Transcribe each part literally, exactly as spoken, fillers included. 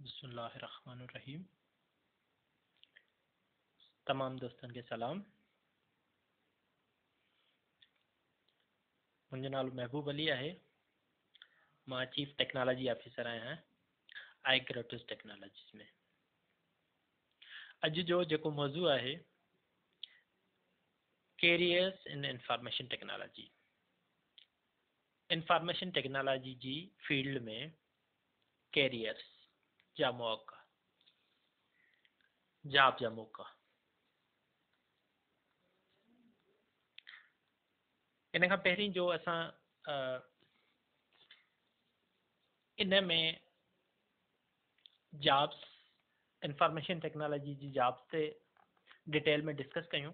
बिस्मिल्लाहिर्रहमानिर्रहीम। तमाम दोस्तन के सलाम। मुंहिंजो नालो महबूब अली आहे। मां चीफ टेक्नोलॉजी ऑफिसर आहियां आई क्रिएटिव्स टेक्नोलॉजीज़ में। अॼु जो जेको मौज़ू आहे careers in information technology. Information technology जी फील्ड में कैरियर्स जा मौक़ा, जॉब जा मौक़ा। इन खां पहिरीं जो असां इन में जॉब्स, इंफॉर्मेशन टेक्नोलॉजी जी जॉब्स ते डिटेल में डिस्कस कयूं।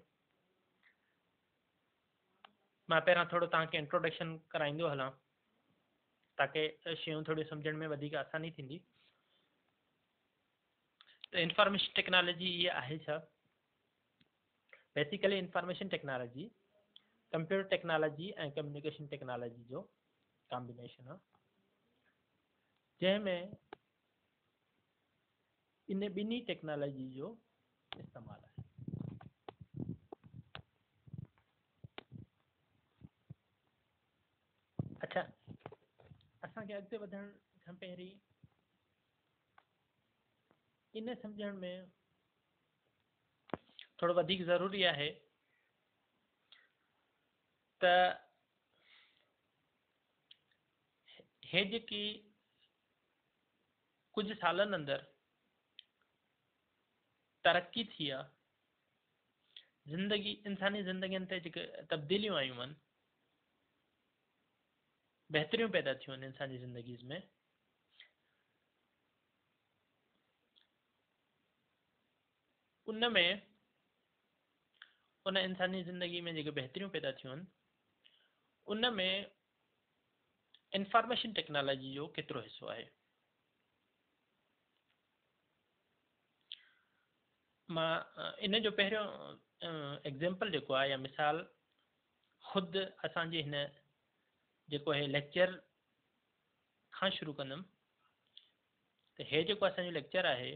मां पहिरां थोरो तव्हांखे इंट्रोडक्शन कराईंदो हलां ताकि शयूं थोड़ी सम्झण में वधीक आसानी थींदी। त इंफॉर्मेशन टेक्नोलॉजी ये आहे छा? Basically information technology computer technology ऐं कम्युनिकेशन टेक्नोलॉजी जो कॉम्बिनेशन आहे, जंहिंमें इन ॿिन्ही टेक्नोलॉजी जो इस्तेमालु आहे। अच्छा, असांखे अॻिते वधण खां पहिरीं इन सम्झण में थोड़ो वधीक ज़रूरी आहे त हे जेकी कुछ सालनि अंदरि तरक्की थी आहे, ज़िंदगी इंसानी ज़िंदगियुनि ते जेके तब्दीलियूं आयूं आहिनि, बहितरियूं पैदा थियूं आहिनि इंसानी ज़िंदगीज़ में, उन में उन इंसानी ज़िंदगी में जेके बहितरियूं पैदा थियूं आहिनि, उन में इंफॉर्मेशन टेक्नोलॉजी जो केतिरो हिस्सो आहे। मां इन जो पहिरियों एग्जाम्पल जेको आहे या मिसाल ख़ुदि असांजे हिन जेको आहे लेक्चर खां शुरू कंदुमि। त हे जेको असांजो लेक्चर आहे,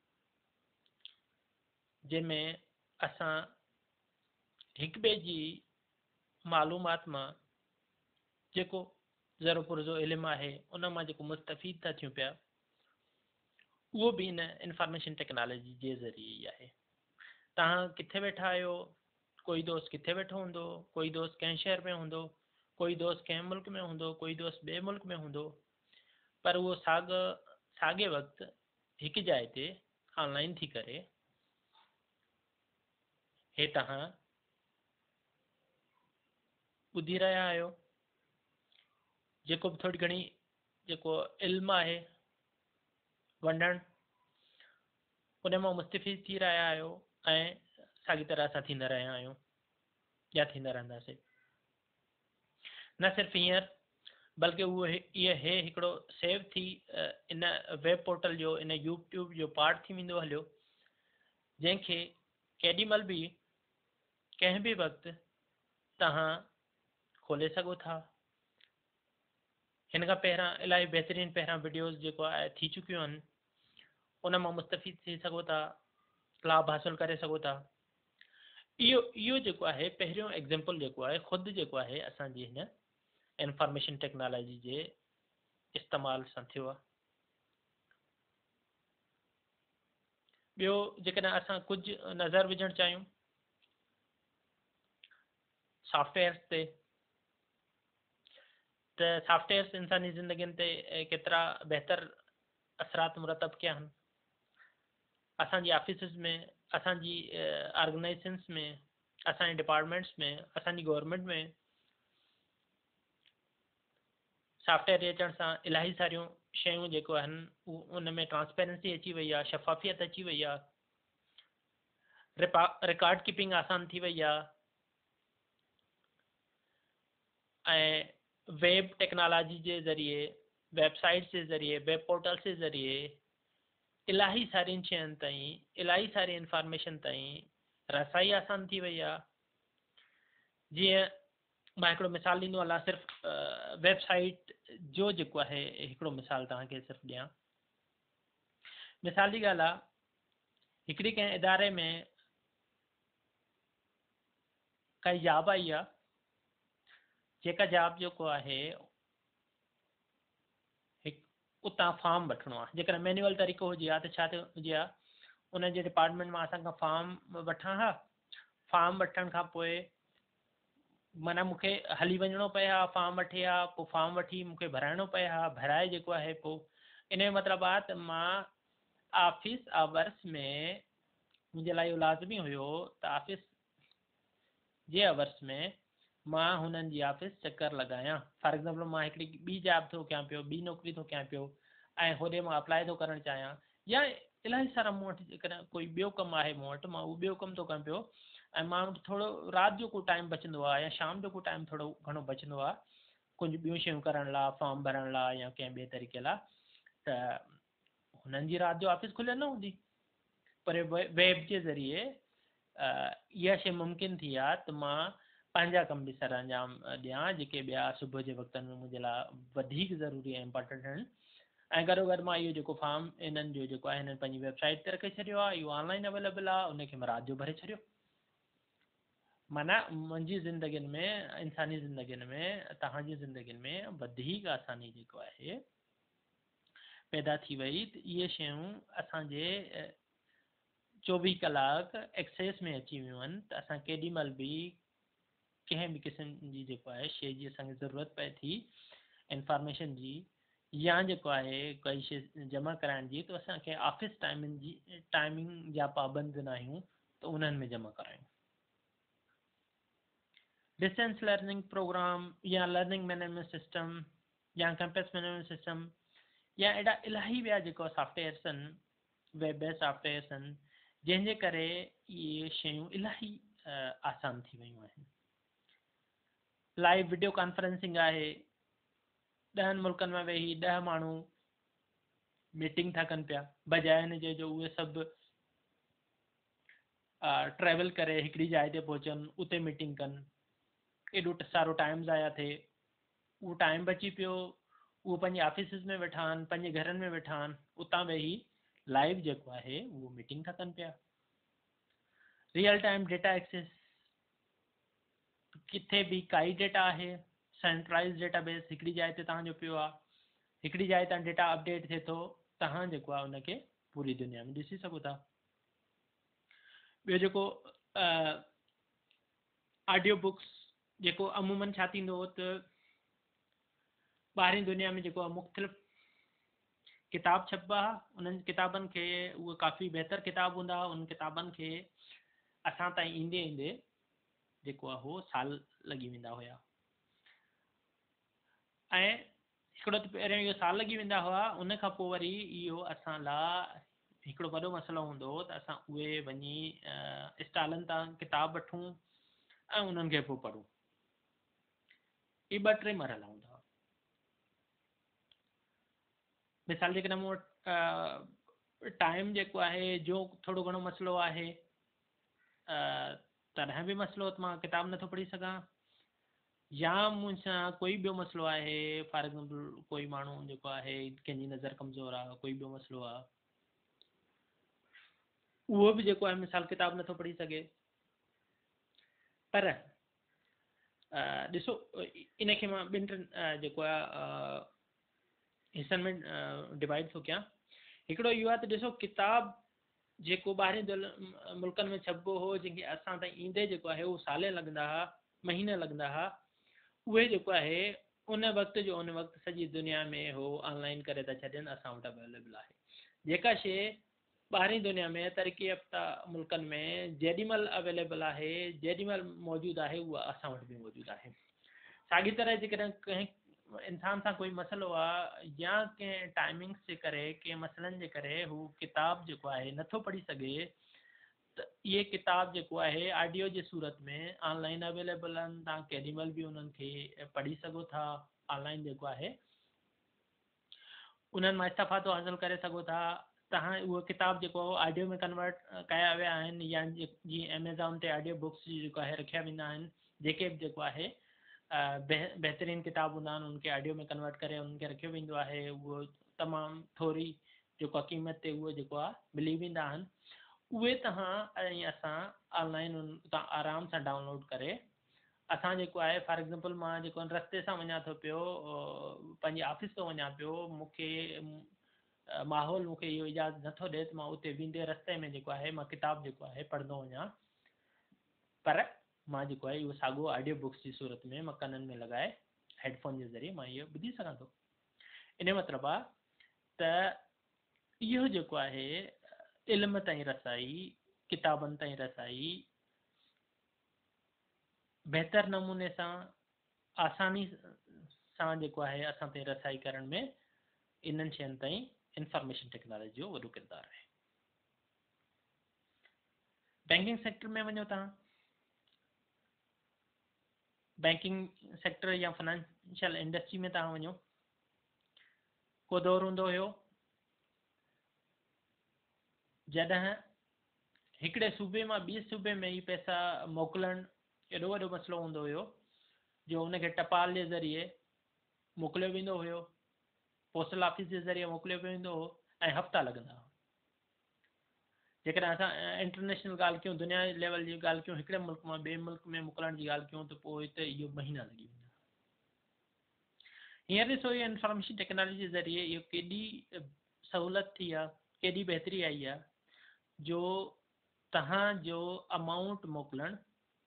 जंहिंमें असां हिक ॿिए जी मालूमात मां जेको ज़रो पुरज़ो इल्मु आहे, उन मां जेको मुस्तफ़ीद था थियूं पिया, उहो बि इन इंफॉर्मेशन टेक्नोलॉजी जे ज़रिए ई आहे। तव्हां किथे वेठा आहियो, कोई दोस्त किथे वेठो हूंदो, कोई दोस्त कंहिं शहर में हूंदो, कोई दोस्त कंहिं मुल्क में हूंदो, कोई दोस्त ॿिए मुल्क में हूंदो, पर उहो साॻ साॻे वक़्तु हिकु जाइ ते ऑनलाइन थी करे हे तव्हां ॿुधी रहिया आहियो। जेको बि थोरी घणी जेको इल्मु आहे वंडण, उन मां मुस्तफ़ीद थी रहिया आहियो ऐं साॻी तरह सां थींदा रहिया आहियूं या थींदा रहंदासीं। न सिर्फ़ु हींअर, बल्कि उहो इहे हे हिकिड़ो सेव थी इन वेब पोर्टल जो, इन यूट्यूब जो पार्ट थी वेंदो हलियो, जंहिंखे केॾी महिल बि कंहिं बि वक़्तु तव्हां खोले सघो था। हिन खां पहिरां इलाही बहितरीनु पहिरां वीडियोज़ जेको आहे थी चुकियूं आहिनि, उन मां मुस्तफ़ीद थी सघो था, लाभ हासिल करे सघो था। इहो इहो जेको आहे पहिरियों एग्जाम्पल जेको आहे ख़ुदि जेको आहे असांजी हिन इंफॉर्मेशन टेक्नोलॉजी जे इस्तेमाल सां थियो आहे। ॿियो जेकॾहिं असां कुझु नज़र विझणु चाहियूं सॉफ्टवेयर ते, त सॉफ्टवेयर्स इंसानी ज़िंदगियुनि ते केतिरा बहितर असरात मुरतब कया आहिनि। असांजी ऑफिसिस में, असांजी ऑर्गेनाइजेशंस में, असांजे डिपार्टमेंट्स में, असांजी गवर्नमेंट में सॉफ्टवेयर जे अचण सां इलाही सारियूं शयूं जेको आहिनि उन में ट्रांसपेरेंसी अची वई आहे, शफ़ाफ़ियत अची वई आहे, रिपा रिकॉर्ड कीपिंग आसान थी वई आहे, ऐं वेब टेक्नोलॉजी जे ज़रिए, वेबसाइट्स जे ज़रिए, वेब पोर्टल्स जे ज़रिए इलाही सारियुनि शयुनि ताईं, इलाही सारी इंफॉर्मेशन ताईं रसाई आसान थी वई आहे। जीअं मां हिकिड़ो मिसाल ॾींदो हलां, सिर्फ़ु वेबसाइट जो जेको आहे हिकिड़ो मिसाल तव्हांखे सिर्फ़ु ॾियां। मिसाल जी ॻाल्हि आहे, हिकिड़ी कंहिं इदारे में काई जॉब आई आहे, जेका जॉब जेको आहे हिकु उतां फॉर्म वठिणो आहे। जेकॾहिं मैनुअल तरीक़ो हुजे हा त छा थियो हुजे हा, उन जे डिपार्टमेंट मां असांखां फॉर्म वठां हा, फॉर्म वठण खां पोइ माना मूंखे हली वञिणो पए हा फॉर्म वठी हा, पोइ फॉर्म वठी मूंखे भराइणो पए हा, भराए जेको आहे पोइ इन जो मतिलबु आहे त मां ऑफिस आवर्स में मुंहिंजे लाइ इहो लाज़मी हुयो त ऑफिस जे आवर्स में मां हुननि जी ऑफिस चकर लॻायां। फॉर एग्ज़ाम्पल मां हिकिड़ी ॿी जॉब थो कयां पियो, ॿी नौकिरी थो कयां पियो ऐं होॾे मां अप्लाई थो करणु चाहियां, या इलाही सारा मूं वटि जेकॾहिं कोई ॿियो कमु आहे मूं वटि, मां उहो ॿियो कमु थो कयां पियो ऐं मां वटि थोरो राति जो को टाइम बचंदो आहे या शाम जो को टाइम थोरो घणो बचंदो आहे कुझु ॿियूं शयूं करण लाइ, फॉर्म भरण लाइ या कंहिं ॿिए तरीक़े लाइ, त हुननि जी राति जो ऑफिस खुलियल न हूंदी, पर वेब जे ज़रिए इहा शइ मुमकिन थी आहे त मां पंहिंजा कम बि सर अंजाम ॾियां जेके ॿिया सुबुह जे वक़्तनि में मुंहिंजे लाइ वधीक ज़रूरी ऐं इम्पोर्टेंट आहिनि। ऐं गॾो गॾु मां इहो जेको फॉर्म इन्हनि जो जेको आहे हिननि पंहिंजी वेबसाइट ते रखे छॾियो आहे, इहो ऑनलाइन अवेलेबल आहे, उनखे मां राति जो भरे छॾियो। माना मुंहिंजी ज़िंदगियुनि में, इंसानी ज़िंदगियुनि में, तव्हांजी ज़िंदगियुनि में वधीक आसानी जेको आहे पैदा थी वई त इहे शयूं असांजे चोवीह कलाक एक्सेस में अची वियूं आहिनि त असां केॾी महिल बि कंहिं बि क़िस्म जी जेको आहे शइ जी असांखे ज़रूरत पए थी इंफॉर्मेशन जी या जेको आहे काई शइ जमा कराइण जी, त असांखे ऑफिस टाइमिंग जी टाइमिंग जा पाबंद न आहियूं त उन्हनि में जमा करायूं। डिस्टेंस लर्निंग प्रोग्राम या लर्निंग मैनेजमेंट सिस्टम या कैंपस मैनेजमेंट सिस्टम या अहिड़ा इलाही ॿिया जेको सॉफ्टवेयर्स आहिनि, वेब बेस्ड सॉफ्टवेयर्स आहिनि, जंहिंजे करे इहे शयूं इलाही आसान थी वियूं आहिनि। लाइव वीडियो कॉन्फ्रेंसिंग आहे, ॾहनि मुल्कनि में वेही ॾह माण्हू मीटिंग था कनि पिया, बजाए हिनजे जो उहे सभु ट्रैवल करे हिकिड़ी जाइ ते पहुचनि, उते मीटिंग कनि, एॾो सारो टाइम ज़ाया थिए, उहो टाइम बची पियो, उहो पंहिंजे ऑफिसिस में वेठा आहिनि, पंहिंजे घरनि में वेठा आहिनि, उतां वेही लाइव जेको आहे उहो मीटिंग था कनि पिया। रियल टाइम डेटा एक्सेस, किथे बि काई डेटा आहे, सेंट्रलाइज़ डेटाबेस हिकिड़ी जाइ ते तव्हांजो पियो आहे, हिकिड़ी जाइ तां डेटा अपडेट थिए थो, तव्हां जेको आहे उनखे पूरी दुनिया में ॾिसी सघो था। ॿियो जेको ऑडियो बुक्स, जेको अमूमन छा थींदो हो त ॿाहिरीं दुनिया में जेको आहे मुख़्तलिफ़ किताब छपबा, उन्हनि किताबनि खे उहे काफ़ी बहितर किताब हूंदा, उन किताबनि खे असां ताईं ईंदे ईंदे जेको आहे उहो साल लॻी वेंदा हुया, ऐं हिकिड़ो त पहिरियों इहो साल लॻी वेंदा हुआ, उन खां पोइ वरी इहो असां लाइ हिकिड़ो वॾो मसइलो हूंदो हो त असां उहे वञी स्टॉलनि तां किताब वठूं ऐं उन्हनि खे पोइ पढ़ूं। इहे ॿ टे मरहला हूंदा हुआ। मिसाल जे करे मूं वटि टाइम जेको आहे जो थोरो घणो मसइलो आहे, तॾहिं बि मसइलो त मां किताब नथो पढ़ी सघां, या मूंसां कोई ॿियो मसइलो आहे, फॉर एग्ज़ाम्पल कोई माण्हू जेको आहे कंहिंजी नज़र कमज़ोर आहे, कोई ॿियो मसइलो आहे, उहो बि जेको आहे मिसाल किताब नथो पढ़ी सघे। पर ॾिसो इनखे मां ॿिनि टिनि जेको आहे हिसनि में डिवाइड थो कयां। हिकिड़ो इहो आहे त ॾिसो किताब जेको ॿाहिरीं मुल्कनि में छपबो हो, जंहिंखे असां ताईं ईंदे जेको आहे उहो साले लॻंदा हुआ, महीने लॻंदा हुआ, उहे जेको आहे उन वक़्त जो उन वक़्तु सॼी दुनिया में हो ऑनलाइन करे था छॾनि, असां वटि अवेलेबल आहे। जेका शइ ॿाहिरीं दुनिया में तरक़ी याफ़्ता मुल्कनि में जेॾी महिल अवेलेबल आहे, जेॾी महिल मौजूदु आहे, उहा असां वटि बि मौजूदु आहे। साॻी तरह जेकॾहिं कंहिं इंसान सां कोई मसइलो आहे या कंहिं टाइमिंग्स जे करे, कंहिं मसइलनि जे करे हू किताब जेको आहे नथो पढ़ी सघे, त इहे किताब जेको आहे ऑडियो जे सूरत में ऑनलाइन अवेलेबल आहिनि, तव्हां केॾी महिल बि उन्हनि खे पढ़ी सघो था। ऑनलाइन जेको आहे उन्हनि मां इस्तफ़ादो हासिलु करे सघो था। तव्हां उहो किताब जेको ऑडियो में कन्वर्ट कया विया आहिनि, या जीअं अमेज़ॉन ते ऑडियो बुक्स जेको आहे रखिया वेंदा आहिनि, जेके बि जेको आहे बह बहितरीनु किताब हूंदा आहिनि, उनखे ऑडियो में कन्वर्ट करे उनखे रखियो वेंदो आहे। उहो तमामु थोरी जेको आहे क़ीमत ते उहे जेको आहे मिली वेंदा आहिनि, उहे तव्हां ऐं असां ऑनलाइन तव्हां आराम सां डाउनलोड करे असां जेको आहे फॉर एग्ज़ाम्पल मां जेको रस्ते सां वञा थो पियो पंहिंजे ऑफिस थो वञा पियो, मूंखे माहौल मूंखे इहो इजाज़त नथो ॾिए त मां उते वेंदे रस्ते में जेको आहे मां किताबु जेको आहे पढ़ंदो वञा, पर मां जेको आहे इहो साॻियो ऑडियो बुक्स जी सूरत में मां कननि में लॻाए हेडफोन जे ज़रिए मां इहो ॿुधी सघां थो। इन मतिलबु आहे त इहो जेको आहे इल्म ताईं रसाई, किताबनि ताईं रसाई बहितर नमूने सां आसानी सां जेको आहे असां ताईं रसाई करण में इन्हनि शयुनि ताईं इंफॉर्मेशन टेक्नोलॉजी जो वॾो किरदारु आहे। बैंकिंग सेक्टर में वञो तव्हां, बैंकिंग सेक्टर या फाइनेंशियल इंडस्ट्री में तव्हां वञो, को दौर हूंदो हुयो जॾहिं हिकिड़े सूबे मां ॿिए सूबे में ई पैसा मोकिलणु एॾो वॾो मसइलो हूंदो हुयो जो उनखे टपाल जे ज़रिए मोकिलियो वेंदो हुयो, पोस्टल ऑफिस जे ज़रिए मोकिलियो वेंदो हो ऐं हफ़्ता लॻंदा हुआ। जेकॾहिं असां इंटरनेशनल ॻाल्हि कयूं, दुनिया लेवल जी ॻाल्हि कयूं, हिकिड़े मुल्क मां ॿिए मुल्क में मोकिलण जी ॻाल्हि कयूं त पोइ हिते इहो महीना लॻी वेंदा। हींअर ॾिसो इहो इंफॉर्मेशन टेक्नोलॉजी जे ज़रिए इहो केॾी सहूलियत थी आहे, केॾी बहितरी आई आहे जो तव्हांजो अमाउंट मोकिलणु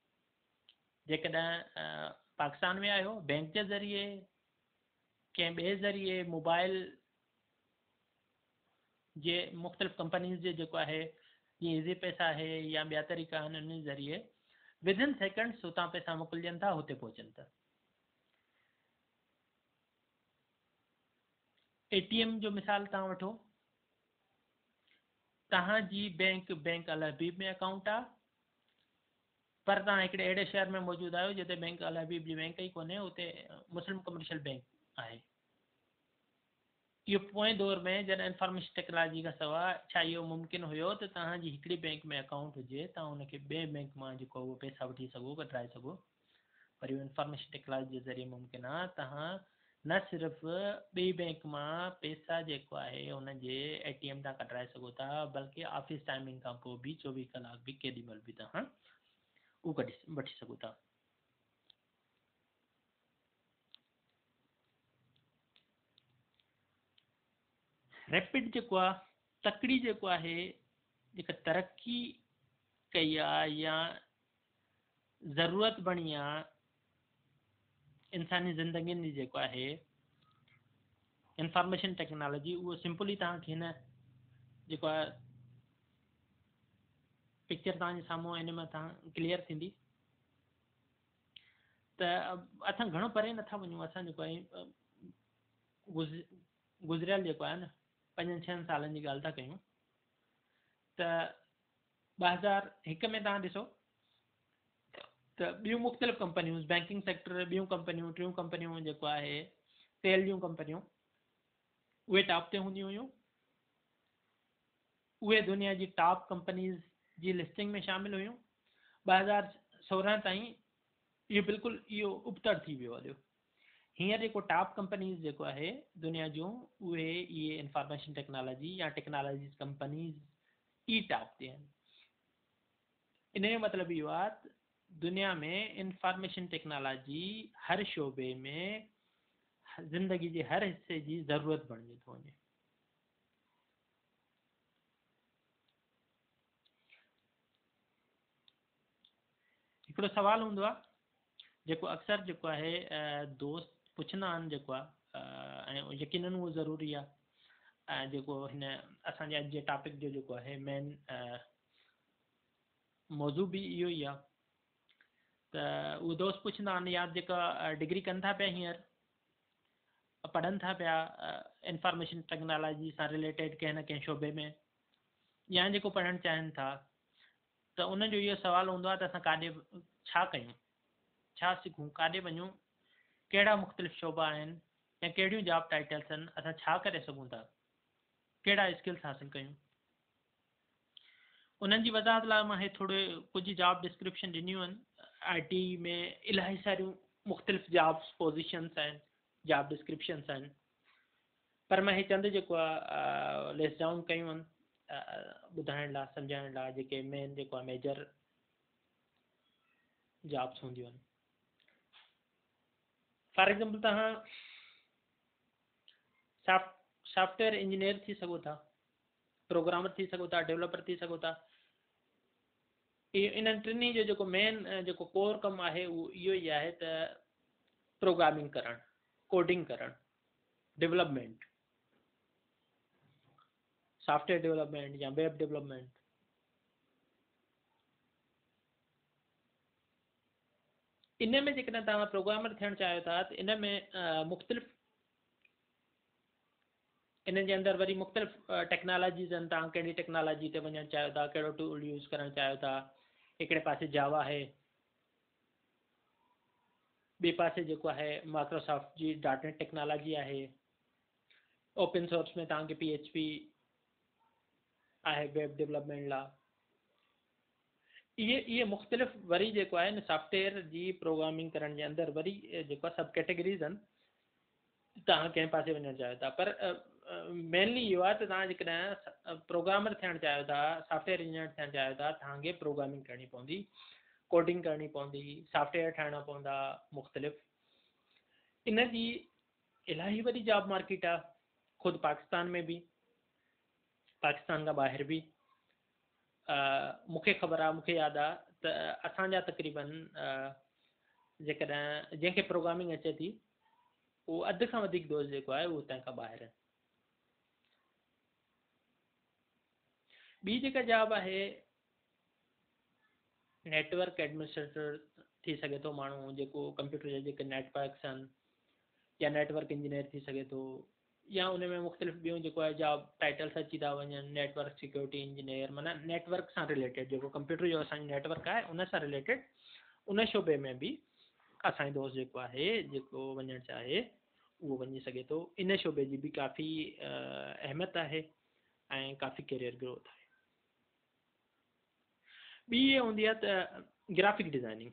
जेकॾहिं पाकिस्तान में आहियो बैंक जे ज़रिए, कंहिं ॿिए ज़रिए, मोबाइल जे मुख़्तलिफ़ कंपनीज़ जे जेको आहे जीअं ईज़ी पैसा आहे या ॿिया तरीक़ा आहिनि, उन ज़रिए विदिन सेकेंड्स हुतां पैसा मोकिलजनि था, हुते पहुचनि था। ए टी एम जो मिसाल तव्हां वठो, तव्हांजी बैंक बैंक अल हबीब में अकाउंट आहे, पर तव्हां हिकिड़े अहिड़े शहर में मौजूदु आहियो जिते बैंक अल हबीब जी बैंक ई कोन्हे, उते मुस्लिम कमर्शियल बैंक आहे। इहो पोएं दौर में जॾहिं इंफॉर्मेशन टेक्नोलॉजी खां सवाइ छा इहो मुमकिन हुयो त तव्हांजी हिकिड़ी बैंक में अकाउंट हुजे, तव्हां हुनखे ॿिए बैंक मां जेको उहो पैसा वठी सघो, कढाए सघो, पर इहो इंफॉर्मेशन टेक्नोलॉजी जे ज़रिए मुमकिन आहे। तव्हां न सिर्फ़ु ॿी बैंक मां पैसा जेको आहे हुनजे ए टी एम तां कढाए सघो था, बल्कि ऑफिस टाइमिंग खां पोइ बि चोवीह कलाक बि केॾी महिल बि तव्हां उहो कढी वठी सघो था। रैपिड जेको आहे तकड़ी जेको आहे जेका तरक़ी कई आहे या ज़रूरत बणी आहे इंसानी ज़िंदगियुनि जी जेको आहे इंफॉर्मेशन टेक्नोलॉजी, उहो सिंपली तव्हांखे हिन जेको आहे पिक्चर तव्हांजे साम्हूं इन में तव्हां क्लियर थींदी। त असां घणो परे नथा वञूं, असां जेको आहे गुज़ गुज़रियल जेको आहे न पंजनि छहनि सालनि जी ॻाल्हि था कयूं, त ॿ हज़ार हिकु में तव्हां ॾिसो त ॿियूं मुख़्तलिफ़ कंपनियूं, बैंकिंग सेक्टर, ॿियूं कंपनियूं, टियूं कंपनियूं जेको आहे तेल जूं कंपनियूं, उहे टॉप ते हूंदियूं हुयूं, उहे दुनिया जी टॉप कंपनीज़ जी लिस्टिंग में शामिल हुयूं। ॿ हज़ार सोरहं ताईं इहो बिल्कुलु इहो उबतर थी वियो हलियो। हींअर जेको टॉप कंपनीज़ जेको आहे दुनिया जूं, उहे इहे इंफॉर्मेशन टेक्नोलॉजी या टेक्नोलॉजी कंपनीज़ ई टॉप ते आहिनि। इन जो मतिलबु इहो आहे त दुनिया में इंफॉर्मेशन टेक्नोलॉजी हर शोबे में ज़िंदगी जे हर हिस्से जी ज़रूरत बणिजी थो वञे। हिकिड़ो सुवालु हूंदो आहे जेको अक्सर जेको आहे दोस्त पुछंदा आहिनि जेको आहे, ऐं यकीनन उहो ज़रूरी आहे, ऐं जेको हिन असांजे अॼु जे टॉपिक जो जेको आहे मेन मौज़ू बि इहो ई आहे। त उहे दोस्त पुछंदा आहिनि या जेका डिग्री कनि था पिया, हींअर पढ़नि था पिया इंफॉर्मेशन टेक्नोलॉजी सां रिलेटेड कंहिं न कंहिं शोबे में, या जेको पढ़णु चाहिनि था, त उनजो इहो सुवालु हूंदो आहे त असां काॾे छा कयूं, छा सिखूं, काॾे वञूं, कहिड़ा मुख़्तलिफ़ शोबा आहिनि या कहिड़ियूं जॉब टाइटल्स आहिनि, असां छा करे सघूं था, कहिड़ा स्किल्स हासिलु कयूं। उन्हनि जी वज़ाहत लाइ मां हे थोरे कुझु जॉब डिस्क्रिप्शन ॾिनियूं आहिनि। आई टी में इलाही सारियूं मुख़्तलिफ़ जॉब्स पोज़ीशन्स आहिनि, जॉब डिस्क्रिप्शन्स आहिनि। पर मां हे चंद जेको आहे लिस्ट डाउन कयूं आहिनि ॿुधाइण लाइ सम्झाइण लाइ जेके मेन जेको आहे मेजर जॉब्स हूंदियूं आहिनि। फॉर एग्जाम्पल तव्हां सॉफ्ट सॉफ्टवेयर इंजीनियर थी सघो था, प्रोग्रामर थी सघो था, डेवलपर थी सघो था। इन्हनि टिनी जो जेको मेन जेको कोर कमु आहे उहो इहो ई आहे त प्रोग्रामिंग करणु, कोडिंग करणु, डेवलपमेंट, सॉफ्टवेयर डेवलपमेंट या वेब डेवलपमेंट। इन में जेकॾहिं तव्हां प्रोग्रामर थियणु चाहियो था त इन में मुख़्तलिफ़ इन जे अंदरि वरी मुख़्तलिफ़ टेक्नोलॉजीज़ आहिनि। तव्हां कहिड़ी टेक्नोलॉजी ते वञणु चाहियो था, कहिड़ो टूल यूज़ करणु चाहियो था। हिकिड़े पासे जावा आहे, ॿिए पासे जेको आहे माइक्रोसॉफ्ट जी डॉट नेट टेक्नोलॉजी आहे। ओपन सोर्स में तव्हांखे पी एच पी आहे वेब डेवलपमेंट लाइ। इहे इहे मुख़्तलिफ़ वरी जेको आहे न सॉफ्टवेयर जी प्रोग्रामिंग करण जे अंदरि वरी जेको आहे सब कैटेगरीज़ आहिनि। तव्हां कंहिं पासे वञणु चाहियो था, पर मेनली इहो आहे त तव्हां जेकॾहिं प्रोग्रामर थियणु चाहियो था, सॉफ्टवेयर इंजीनियर थियणु चाहियो था, तव्हांखे प्रोग्रामिंग करणी पवंदी, कोडिंग करणी पवंदी, सॉफ्टवेयर ठाहिणा पवंदा मुख़्तलिफ़। इन जी इलाही वॾी जॉब मार्केट आहे, ख़ुदि पाकिस्तान में बि, पाकिस्तान खां ॿाहिरि बि। मूंखे ख़बर आहे, मूंखे यादि आहे त असांजा तक़रीबन जेकॾहिं जंहिंखे प्रोग्रामिंग अचे थी उहो अधु खां वधीक दोस्त जेको आहे उहो हुतां खां ॿाहिरि आहे। ॿी जेका जॉब आहे नेटवर्क एडमिनिस्ट्रेटर थी सघे थो माण्हू, जेको कंप्यूटर जा जेके नेटवर्क्स आहिनि, या नेटवर्क इंजीनियर थी सघे थो, या उन में मुख़्तलिफ़ ॿियूं जेको आहे जॉब टाइटल्स अची था वञनि। नेटवर्क सिक्योरिटी इंजीनियर, माना नेटवर्क सां रिलेटेड जेको कंप्यूटर जो असांजो नेटवर्क आहे उन सां रिलेटेड उन शोबे में बि असांजो दोस्त जेको आहे जेको वञणु चाहे उहो वञी सघे थो। इन शोबे जी बि काफ़ी अहमियत आहे ऐं काफ़ी कैरियर ग्रोथ आहे। ॿी इहा हूंदी आहे त ग्राफिक डिज़ाइनिंग।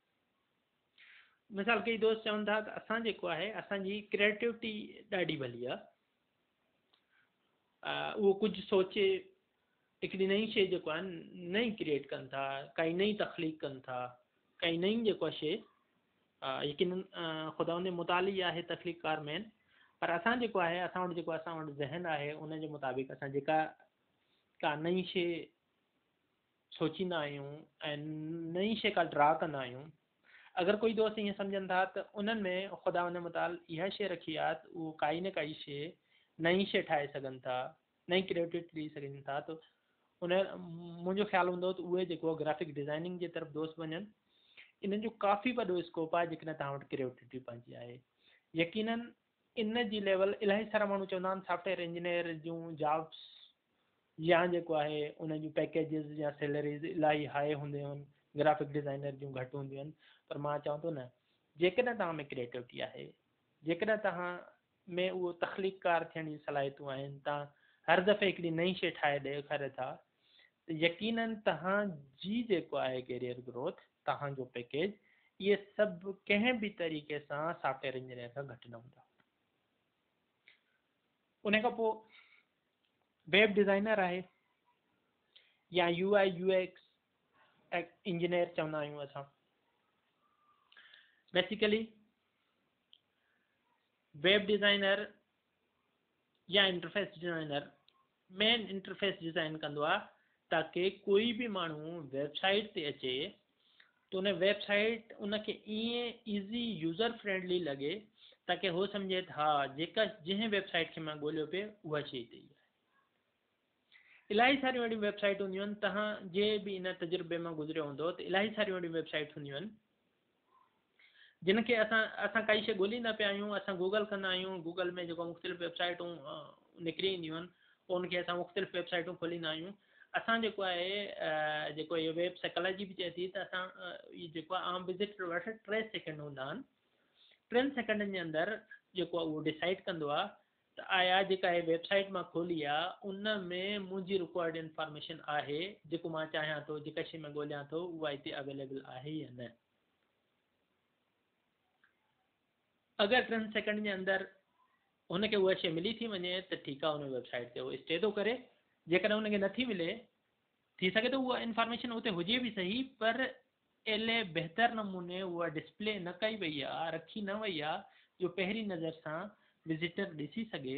मिसाल कई दोस्त चवनि था त असां जेको आहे असांजी क्रिएटिविटी ॾाढी भली आहे, उहो कुझु सोचे हिकिड़ी नई शइ जेको आहे नई क्रिएट कनि था, काई नई तख़लीक़ कनि था, काई नई जेको आहे शइ यकीन ख़ुदा उन मुताली आहे तख़लीक़कार में, पर असां जेको आहे असां वटि जेको असां वटि ज़हन आहे उन जे मुताबिक़ असां जेका का नई शइ सोचींदा आहियूं ऐं नई शइ का ड्रा कंदा आहियूं। अगरि कोई दोस्त ईअं सम्झनि था त उन्हनि में ख़ुदा उन मुताल इहा शइ रखी आहे त उहो काई न काई शइ नई शइ ठाहे सघनि था, नई क्रिएटिविटी ॾेई सघनि था। त उन मुंहिंजो ख़्यालु हूंदो त उहे जेको ग्राफिक डिज़ाइनिंग जे तरफ़ दोस्त वञनि। इन्हनि जो काफ़ी वॾो स्कोप आहे जेकॾहिं तव्हां वटि क्रिएटिविटी पंहिंजी आहे। यकीनन इन जी लेवल इलाही सारा माण्हू चवंदा आहिनि सॉफ्टवेयर इंजीनियर जूं जॉब्स या जेको आहे उन जूं पैकेजिस या सैलरीज़ इलाही हाई हूंदियूं आहिनि, ग्राफिक डिज़ाइनर जूं घटि हूंदियूं आहिनि। पर मां चवां थो न, जेकॾहिं तव्हां में क्रिएटिविटी आहे, जेकॾहिं तव्हां में उहो तख़लीक़कार थियण जी सलाहियतूं आहिनि, तव्हां हर दफ़े हिकिड़ी नई शइ ठाहे ॾेखारे था, त यकीनन तव्हांजी जेको आहे कैरियर ग्रोथ, तव्हांजो पैकेज, इहे सभु कंहिं बि तरीक़े सां सॉफ्टवेयर इंजीनियर खां घटि न हूंदा। उन खां पोइ वेब डिज़ाइनर आहे या U I U X engineer चवंदा आहियूं असां। बेसिकली वेब डिज़ाइनर या interface designer main interface design कंदो आहे ताकि कोई बि माण्हू वेबसाइट ते अचे त उन वेबसाइट उनखे ईअं ईज़ी यूज़र फ्रेंडली लॻे ताकि हो सम्झे त हा जेका जंहिं वेबसाइट खे मां ॻोल्हियो पियो उहा शइ हिते ई आहे। इलाही सारियूं अहिड़ियूं वेबसाइट हूंदियूं आहिनि, तव्हां जे बि इन तजुर्बे मां गुज़रियो हूंदो त इलाही सारियूं अहिड़ियूं वेबसाइट हूंदियूं आहिनि जिन खे असां असां काई शइ ॻोल्हींदा पिया आहियूं, असां गूगल कंदा आहियूं, गूगल में जेको मुख़्तलिफ़ वेबसाइटूं निकिरी ईंदियूं आहिनि, पोइ उनखे असां मुख़्तलिफ़ वेबसाइटूं खोलींदा आहियूं। असां जेको आहे जेको इहो वेब साइकोलॉजी बि चए थी त असां इहो जेको आहे आम विज़िट वटि टे सेकेंड हूंदा आहिनि। टिनि सेकेंडनि जे अंदरि जेको आहे उहो डिसाइड कंदो आहे त आया जेका इहे वेबसाइट मां खोली आहे उन में मुंहिंजी रिक्वायर्ड इंफॉर्मेशन आहे, जेको मां चाहियां थो, जेका शइ मां ॻोल्हियां थो उहा हिते अवेलेबल आहे या न। अगरि टिनि सेकेंड जे अंदरि हुनखे उहा शइ मिली थी वञे त ठीकु आहे, हुन वेबसाइट ते उहो स्टे थो करे। जेकॾहिं हुनखे नथी मिले, थी सघे थो उहा इंफॉर्मेशन उते हुजे बि सही, पर एले बहितर नमूने उहा डिस्प्ले न कई वई आहे, रखी न वई आहे, जो पहिरीं नज़र सां विज़िटर ॾिसी सघे।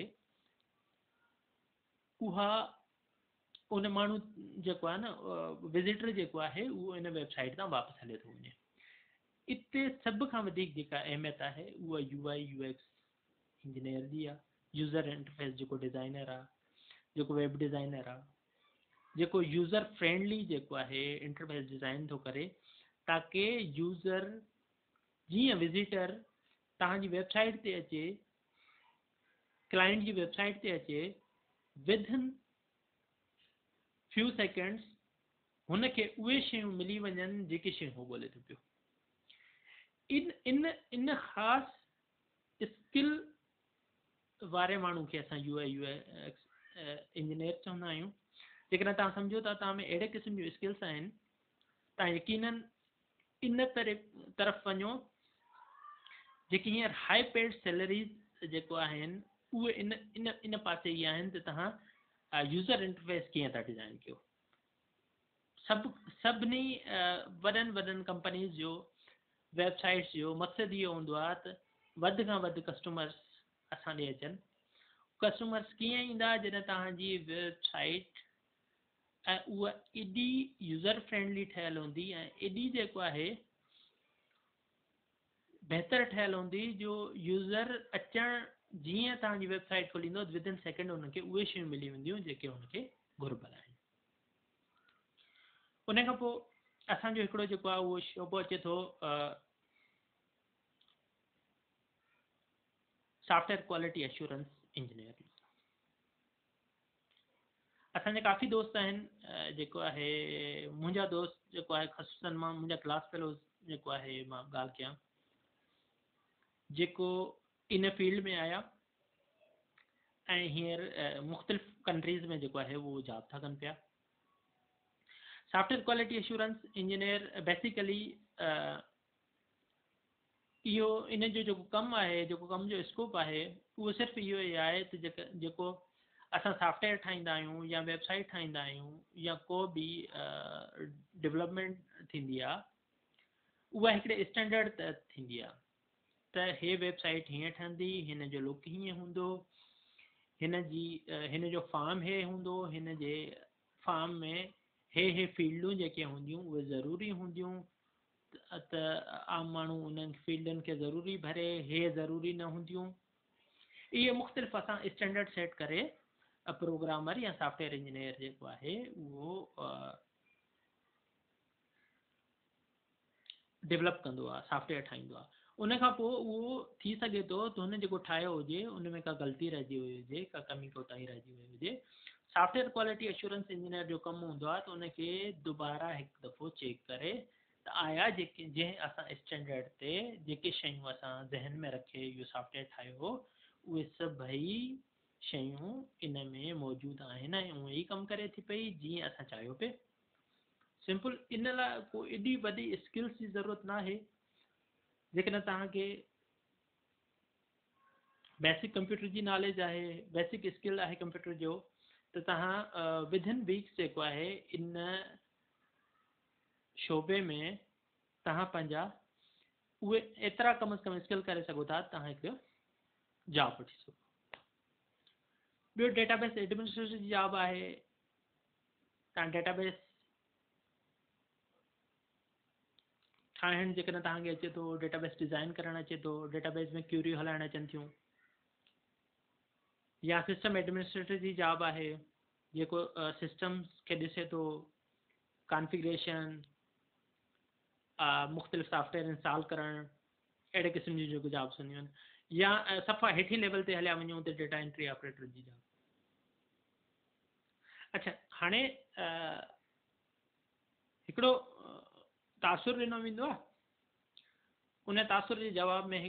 उहा उन माण्हू जेको आहे न विज़िटर जेको आहे उहो इन वेबसाइट तां वापसि हले थो वञे। इते सभ खां वधीक जेका अहमियत आहे उहा U I U X engineer जी आहे, यूज़र इंटरफेस जेको डिज़ाइनर आहे, जेको वेब डिज़ाइनर आहे, जेको यूज़र फ्रेंडली जेको आहे इंटरफेस डिज़ाइन थो करे, ताकी यूज़र जीअं विज़िटर तव्हांजी वेबसाइट ते अचे, क्लाइंट जी वेबसाइट ते अचे, विदिन फ्यू सेकेंड्स हुनखे उहे शयूं मिली वञनि जेके शयूं हू ॻोल्हे थो पियो। इन इन इन ख़ासि स्किल वारे माण्हू खे असां U I U X engineer चवंदा आहियूं। जेकॾहिं तव्हां सम्झो था तव्हां में अहिड़े क़िस्म जूं स्किल्स आहिनि, तव्हां यकीनन इन तरह तरफ़ वञो जेकी हींअर हाई पेड सैलरीज़ जेको आहिनि उहे इन इन इन पासे ई आहिनि त तव्हां यूज़र इंटरफेस कीअं था डिज़ाइन कयो। सभु सभिनी वॾनि वॾनि कंपनीज़ जो वेबसाइट्स जो मक़सदु इहो हूंदो आहे त वधि खां वधि कस्टमर्स असां ॾे अचनि। कस्टमर्स कीअं ईंदा, जॾहिं तव्हांजी वेबसाइट ऐं उहा एॾी यूज़र फ्रेंडली ठहियलु हूंदी ऐं एॾी जेको आहे बहितर ठहियलु हूंदी जो यूज़र अचणु जीअं तव्हांजी वेबसाइट खोलींदो विदिन सेकेंड हुनखे उहे शयूं मिली वेंदियूं जेके हुनखे घुर्बल आहिनि। उन खां पोइ असांजो हिकिड़ो जेको आहे उहो शोबो अचे थो सॉफ्टवेयर क्वालिटी एश्योरेंस इंजीनियर। असांजा काफ़ी दोस्त आहिनि जेको आहे मुंहिंजा दोस्त जेको आहे ख़ासतौर मां मुंहिंजा क्लास फेलोज़ जेको आहे मां ॻाल्हि कयां जेको इन फील्ड में आया ऐं हींअर मुख़्तलिफ़ कंट्रीज़ में जेको आहे उहो जॉब था कनि पिया। Software quality assurance engineer basically इहो इन जो जेको कमु आहे, जेको कम जो स्कोप आहे उहो सिर्फ़ु इहो ई आहे त जेका जेको असां सॉफ्टवेयर ठाहींदा आहियूं या वेबसाइट ठाहींदा आहियूं या को बि डेवलपमेंट थींदी आहे, उहा हिकिड़े स्टैंडर्ड तहत थींदी आहे त हे वेबसाइट हीअं ठहंदी, हिन जो लुक हीअं हूंदो, हिन जी हिन जो फॉर्म हे हूंदो, हिन जे फॉर्म में हे हे फील्डूं जेके हूंदियूं उहे ज़रूरी हूंदियूं त आम माण्हू उन्हनि फील्डनि खे ज़रूरी भरे, हे ज़रूरी न हूंदियूं। इहे मुख़्तलिफ़ असां स्टैंडर्ड सेट करे प्रोग्रामर या सॉफ्टवेयर इंजीनियर जेको आहे उहो डेवलप कंदो आहे, सॉफ्टवेयर ठाहींदो आहे। उन खां पोइ उहो थी सघे थो त हुन जेको ठाहियो हुजे उन में का ग़लती रहिजी वई हुजे, का कमी कोताही रहिजी वई हुजे, सॉफ्टवेयर क्वालिटी एश्योरेंस इंजीनियर जो कमु हूंदो आहे त उनखे दुबारा हिकु दफ़ो चेक करे त आया जेके जंहिं असां स्टैंडर्ड ते जेके शयूं असां ज़हन में रखे इहो सॉफ्टवेयर ठाहियो हो उहे सभई शयूं इन में मौजूदु आहिनि ऐं उहे ई कमु करे थी पई जीअं असां चाहियो पिए। सिंपल, इन लाइ कोई एॾी वॾी स्किल्स जी ज़रूरत न आहे। जेकॾहिं तव्हांखे बेसिक कंप्यूटर जी नॉलेज आहे, बेसिक स्किल आहे कंप्यूटर जो, त तव्हां विदिन वीक्स जेको आहे इन शोबे में तव्हां पंहिंजा उहे एतिरा कम अज़ कम स्किल करे सघो था तव्हां हिकु जॉब वठी सघो। ॿियो डेटाबेस एडमिनिस्ट्रेटर जी जॉब आहे। तव्हां डेटाबेस ठाहिणु जेकॾहिं तव्हांखे अचे थो, डेटाबेस डिज़ाइन करणु अचे थो, डेटाबेस में क्यूरियूं हलाइणु अचनि थियूं, या सिस्टम एडमिनिस्ट्रेटर जी जॉब आहे जेको सिस्टम्स खे ॾिसे थो, कॉन्फ़िगरेशन, मुख़्तलिफ़ सॉफ्टवेयर इंस्टॉल करणु, अहिड़े क़िस्म जी जेको जॉब्स हूंदियूं आहिनि, या सफ़ा हेठी लेवल ते हलिया वञूं त डेटा एंट्री ऑपरेटर जी जॉब। अच्छा, हाणे हिकिड़ो तासुर ॾिनो वेंदो आहे, उन तासुर जे जवाब में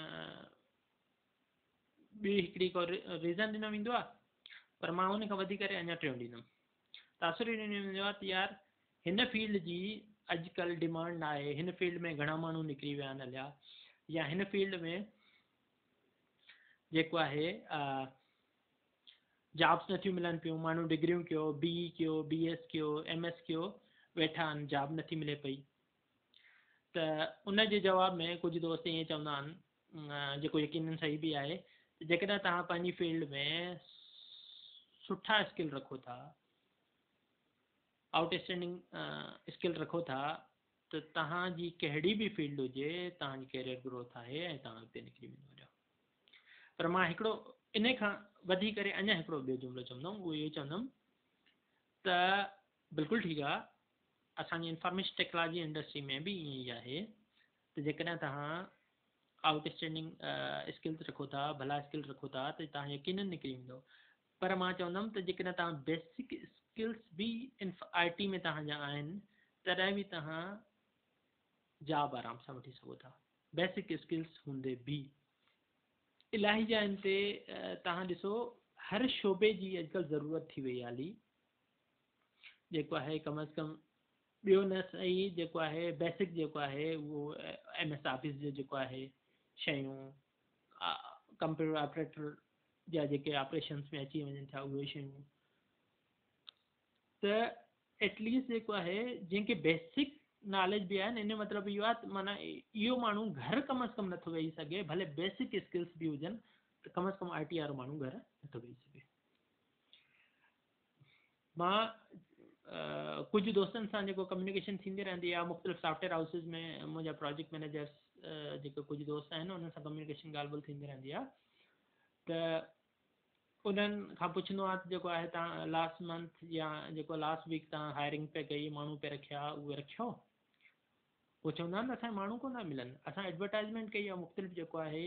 ॿी हिकिड़ी को रीज़न ॾिनो वेंदो आहे, पर मां उन खां वधीक करे अञा टियों ॾींदुमि। तासुर ॾिनो वेंदो आहे त यार हिन फील्ड जी अॼुकल्ह डिमांड आहे, हिन फील्ड में घणा माण्हू निकिरी विया आहिनि हलिया, या हिन फील्ड में जेको आहे जॉब्स नथियूं मिलनि पियूं, माण्हू डिग्रियूं कयो, बी कयो, बी एस कयो, एम एस कयो, वेठा आहिनि, जॉब नथी मिले पई। त उन जे जवाब में कुझु दोस्त ईअं चवंदा आहिनि, जेको यकीनन सही बि आहे, जेकॾहिं तव्हां पंहिंजी फील्ड में सुठा स्किल रखो था, आउटस्टैंडिंग स्किल रखो था, त तव्हांजी कहिड़ी बि फील्ड हुजे, तव्हांजी कैरियर ग्रोथ आहे ऐं तव्हां अॻिते निकिरी वेंदो वञो। पर मां हिकिड़ो इन खां वधी करे अञा हिकिड़ो ॿियो जुमिलो चवंदुमि, उहो इहो चवंदुमि त बिल्कुलु ठीकु आहे, असांजी इंफॉर्मेशन टेक्नोलॉजी इंडस्ट्री में बि ईअं ई आहे त जेकॾहिं तव्हां आउटस्टैंडिंग स्किल्स रखो था, भला स्किल रखो था, त तव्हां यकीनन निकिरी वेंदो। पर मां चवंदुमि त जेकॾहिं तव्हां बेसिक स्किल्स बि आई टी में तव्हांजा आहिनि, तॾहिं बि तव्हां जॉब आराम सां वठी सघो था, बेसिक स्किल्स हूंदे बि। इलाही जाइनि ते तव्हां ॾिसो, हर शोबे जी अॼुकल्ह ज़रूरत थी वई हाली, जेको आहे कम अज़ कम ॿियो न सही, जेको आहे बेसिक जेको आहे उहो एम एस ऑफिस जो जेको आहे शयूं, कंप्यूटर ऑपरेटर जा जेके ऑपरेशन्स में अची वञनि था उहे शयूं, त एटलीस्ट जेको आहे जंहिंखे बेसिक नॉलेज बि आहे, इन मतिलबु इहो आहे माना इहो माण्हू घर कम अज़ कम नथो वेही सघे, भले बेसिक स्किल्स बि हुजनि, त कम अज़ कम आई टी वारो माण्हू घर नथो वेही सघे। मां कुझु दोस्तनि सां जेको कम्युनिकेशन थींदी रहंदी आहे, मुख़्तलिफ़ सॉफ्टवेयर हाउसिस में मुंहिंजा प्रोजेक्ट मैनेजर्स जेके कुझु दोस्त आहिनि, उन्हनि सां कम्युनिकेशन ॻाल्हि ॿोल्हि थींदी रहंदी आहे, त उन्हनि खां पुछंदो आहे जेको आहे तव्हां लास्ट मंथ या जेको लास्ट वीक तव्हां हायरिंग पे कई, माण्हू पे रखिया, उहे रखियो? उहे चवंदा आहिनि असांखे माण्हू कोन था मिलनि, असां एडवर्टाइज़मेंट कई आहे मुख़्तलिफ़ जेको आहे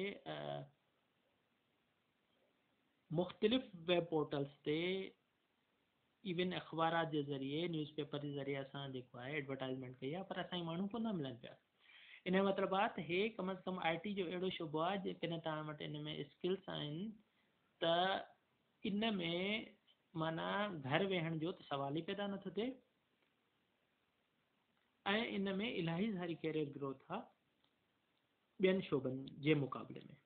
मुख़्तलिफ़ वेब पोर्टल्स ते, इवन अख़बारात जे ज़रिए, न्यूज़पेपर जे ज़रिए असां जेको आहे एडवर्टाइज़मेंट कई आहे, पर असांखे माण्हू कोन था मिलनि पिया। इन जो मतिलबु आहे त हे कम अज़ कम आई टी जो अहिड़ो शोबो आहे जेकॾहिं तव्हां वटि इन में स्किल्स आहिनि, त इन में माना घर वेहण जो त सवाल ई पैदा नथो थिए, ऐं इन में इलाही सारी कैरियर ग्रोथ आहे ॿियनि शोबनि जे मुक़ाबले में।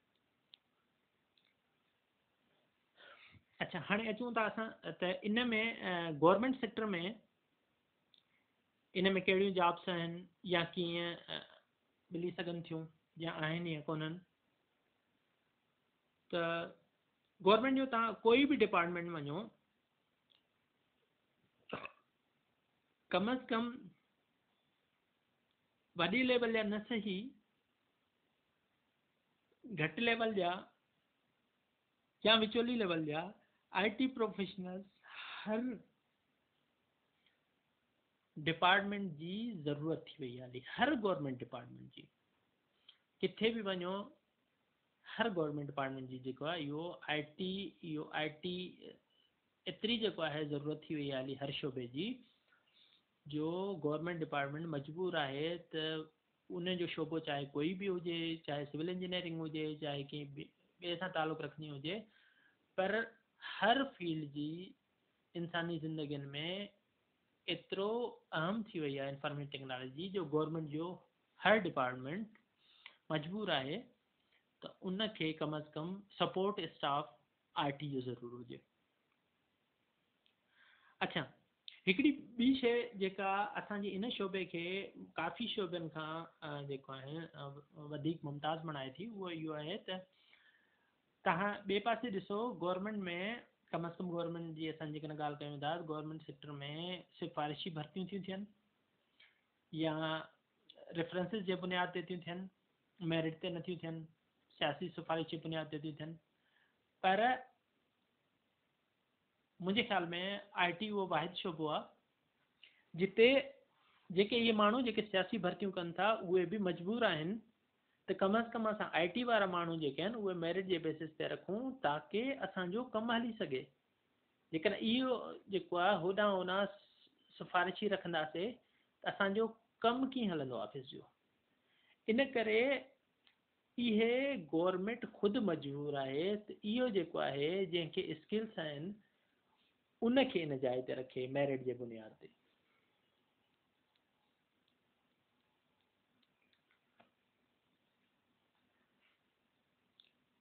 अच्छा, हाणे अचूं था असां त इन में गवर्नमेंट सेक्टर में इन में कहिड़ियूं जॉब्स आहिनि या कीअं मिली सघनि थियूं या आहिनि या कोन्हनि। त गवर्नमेंट जो तव्हां कोई बि डिपार्टमेंट वञो, कम अज़ कम वॾी लेवल जा न सही, घटि लेवल जा या विचोली लेवल जा आई टी प्रोफेशनल्स हर डिपार्टमेंट जी ज़रूरत थी वई आहे, हर गवर्नमेंट डिपार्टमेंट जी। किथे बि वञो, हर गवर्नमेंट डिपार्टमेंट जी जेको आहे इहो आई टी इहो आई टी एतिरी जेको आहे ज़रूरत थी वई आहे हर शोबे जी, जो गवर्नमेंट डिपार्टमेंट मजबूर आहे त उन जो शोबो चाहे कोई बि हुजे, चाहे सिविल इंजीनियरिंग हुजे, चाहे कंहिं ॿिए सां तालुक़ु रखणी हुजे, पर हर फील्ड जी इंसानी ज़िंदगियुनि में एतिरो अहम थी वई आहे इंफॉर्मेशन टेक्नोलॉजी, जो गवर्नमेंट जो हर डिपार्टमेंट मजबूर आहे त उनखे कम अज़ कम सपोर्ट स्टाफ आई टी जो ज़रूरु हुजे। अच्छा, हिकिड़ी ॿी शइ जेका असांजी इन शोबे खे काफ़ी शोबनि खां जेको आहे वधीक मुमताज़ बणाए थी, उहो इहो आहे त तव्हां ॿिए पासे ॾिसो, गवर्नमेंट में कम अज़ कम गवर्नमेंट जी असां जेकॾहिं ॻाल्हि कयूं था, गवर्नमेंट सेक्टर में सिफारिशी भर्तियूं थियूं थियनि या रेफरेंसिस जे बुनियाद ते थियूं थियनि, मेरिट ते नथियूं थियनि, सियासी सिफारिश जे बुनियाद ते थियूं थियनि। पर मुंहिंजे ख़्याल में आई टी उहो वाहिद शोबो आहे जिते जेके इहे माण्हू जेके सियासी भर्तियूं कनि था, उहे बि मजबूर आहिनि त कम अज़ कम असां आई टी वारा माण्हू जेके आहिनि उहे मेरिट जे बेसिस ते रखूं, ताकी असांजो कमु हली सघे। जेकॾहिं इहो जेको आहे होॾां होॾां सिफारिशी रखंदासीं त असांजो कमु कीअं हलंदो ऑफिस जो। इन करे इहे गवर्नमेंट ख़ुदि मजबूर आहे त इहो जेको आहे जंहिंखे स्किल्स आहिनि उनखे इन जाइ ते रखे, मेरिट जे बुनियाद ते।